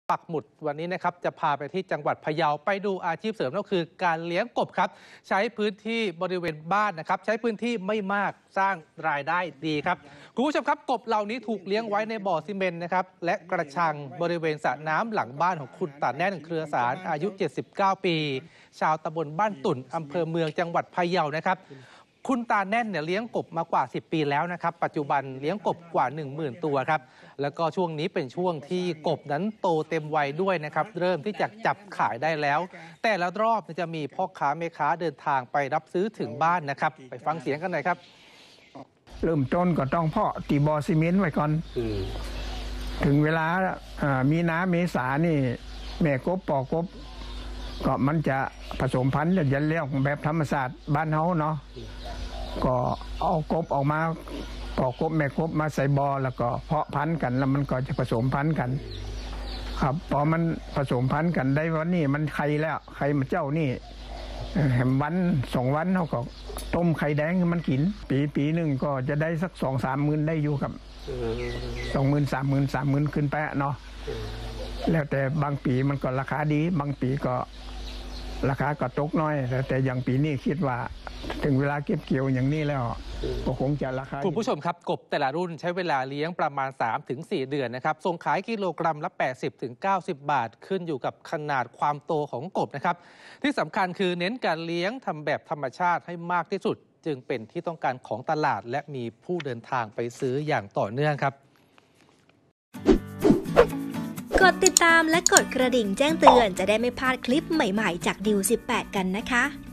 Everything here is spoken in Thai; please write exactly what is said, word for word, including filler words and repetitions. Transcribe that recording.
ปักหมุดวันนี้นะครับจะพาไปที่จังหวัดพะเยาไปดูอาชีพเสริมก็คือการเลี้ยงกบครับใช้พื้นที่บริเวณบ้านนะครับใช้พื้นที่ไม่มากสร้างรายได้ดีครับคุณผู้ชมครับกบเหล่านี้ถูกเลี้ยงไว้ในบ่อซีเมนต์นะครับและกระชังบริเวณสระน้ำหลังบ้านของคุณตาแน่นเครือสารอายุเจ็ดสิบเก้าปีชาวตำบลบ้านตุ่นอำเภอเมืองจังหวัดพะเยานะครับคุณตาแน่นเนี่ยเลี้ยงกบมากว่าสิบปีแล้วนะครับปัจจุบันเลี้ยงกบกว่า หนึ่งหมื่น ตัวครับแล้วก็ช่วงนี้เป็นช่วงที่กบนั้นโตเต็มวัยด้วยนะครับเริ่มที่จะจับขายได้แล้วแต่ละรอบจะมีพ่อค้าแม่ค้าเดินทางไปรับซื้อถึงบ้านนะครับไปฟังเสียงกันหน่อยครับเริ่มต้นก็ต้องเพาะตีบอซีเมนต์ไว้ก่อนถึงเวลามีน้ำเมษานี่แม่กบปอกบก็มันจะผสมพันธุ์จะเลี้ยงแบบธรรมชาติบ้านเฮาเนาะก็เอากบออกมาปอกบแม่กบมาใส่บอแล้วก็เพาะพันธุ์กันแล้วมันก็จะผสมพันธุ์กันครับพอมันผสมพันธุ์กันได้วันนี้มันไข่แล้วไข่มันเจ้านี่แหมวันสองวันเขาก็ต้มไข่แดงให้มันกินปีปีหนึ่งก็จะได้สักสองสามหมื่นได้อยู่ครับสองหมื่นสามหมื่นสามหมื่นขึ้นไปเนาะแล้วแต่บางปีมันก็ราคาดีบางปีก็ราคาก็ตกน้อยแต่อย่างปีนี้คิดว่าถึงเวลาเก็บเกี่ยวอย่างนี้แล้วก็คงจะราคาคุณผู้ชมครับกบแต่ละรุ่นใช้เวลาเลี้ยงประมาณ สามถึงสี่ เดือนนะครับส่งขายกิโลกรัมละ แปดสิบถึงเก้าสิบ บาทขึ้นอยู่กับขนาดความโตของกบนะครับที่สำคัญคือเน้นการเลี้ยงทำแบบธรรมชาติให้มากที่สุดจึงเป็นที่ต้องการของตลาดและมีผู้เดินทางไปซื้ออย่างต่อเนื่องครับกดติดตามและกดกระดิ่งแจ้งเตือนจะได้ไม่พลาดคลิปใหม่ๆจากดิวสิบแปดกันนะคะ